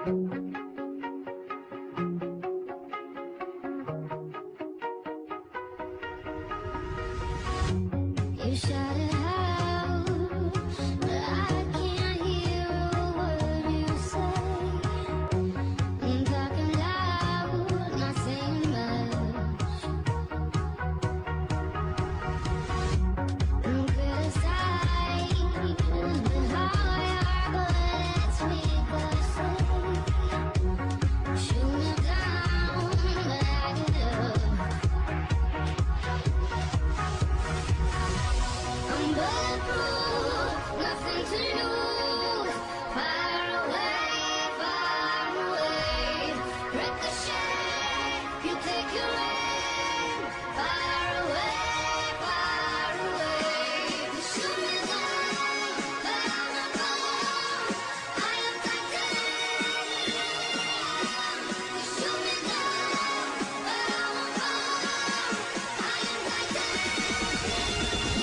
You shout it out, but I can't hear a word you say. I'm talking loud, not saying much. Don't criticize, but how your bullets ricochet. Shoot me down, but I get up. I'm bulletproof, nothing to lose. Far away, ricochet. You take your aim. Far away. You shoot me down, but I'm not gone. I am titanium. You shoot me down, but I'm not gone. I am titanium.